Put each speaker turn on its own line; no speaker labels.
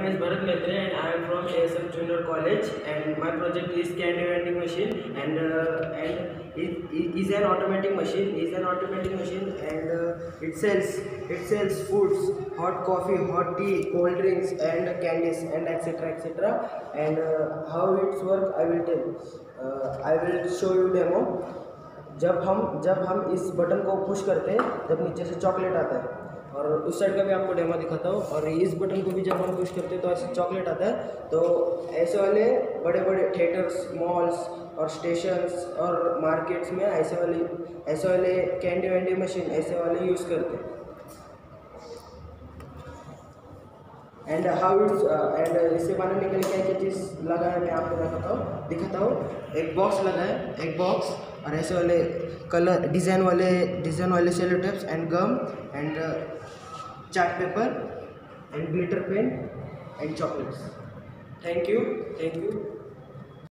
name is Bharat Mehtre and I am from ASM Junior College, and my project is candy vending machine, and it is an automatic machine. And it sells foods, hot coffee, hot tea, cold drinks, and candies, and etc. And how it's work I will tell. I will show you demo. जब हम इस button को push करते हैं, जब नीचे से chocolate आता है, और उस साइड का भी आपको डेमो दिखाता हूँ। और इस बटन को भी जब हम पुश करते हैं तो ऐसे चॉकलेट आता है। तो ऐसे वाले बड़े बड़े थिएटर्स, मॉल्स और स्टेशंस और मार्केट्स में ऐसे वाले कैंडी वैंडी मशीन ऐसे वाले यूज़ करते हैं। एंड हाउ इट्स एंड इसे बनाने के लिए क्या क्या चीज़ लगा है मैं आपको दिखाता हूँ। एक बॉक्स लगा है, एक बॉक्स, और ऐसे वाले कलर डिज़ाइन वाले cello tapes and gum and chart paper and glitter pen and chocolates. Thank you.